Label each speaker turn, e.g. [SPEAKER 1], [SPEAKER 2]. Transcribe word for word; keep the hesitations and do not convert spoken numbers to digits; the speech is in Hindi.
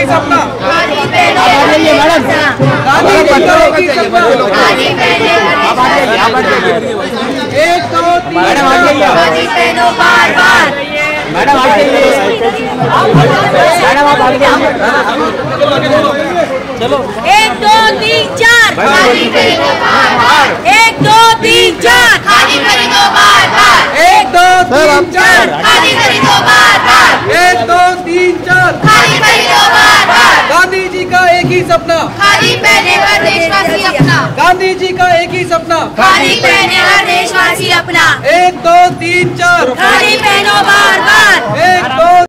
[SPEAKER 1] सपना।
[SPEAKER 2] खादी पहनो
[SPEAKER 1] मैडम, गांधी जी का एक ही सपना।
[SPEAKER 2] खादी पहने
[SPEAKER 1] एक दो तीन
[SPEAKER 2] खादी पहनो बार बार।
[SPEAKER 1] मैडम मैडम आप आगे चलो।
[SPEAKER 2] एक दो तीन चार खादी पहनो बार बार। एक दो तीन चार खादी खरीदो बार बार।
[SPEAKER 1] एक दो तीन चार
[SPEAKER 2] खादी खरीदो बार बार।
[SPEAKER 1] एक दो तीन चार
[SPEAKER 2] खादी खरीदो बार बार।
[SPEAKER 1] गांधी जी का एक ही सपना।
[SPEAKER 2] खादी पहने हर देशवासी अपना।
[SPEAKER 1] गांधी जी का एक ही सपना।
[SPEAKER 2] खादी पहने हर देशवासी अपना।
[SPEAKER 1] एक दो तीन चार
[SPEAKER 2] खादी पहनो बार बार।
[SPEAKER 1] एक दो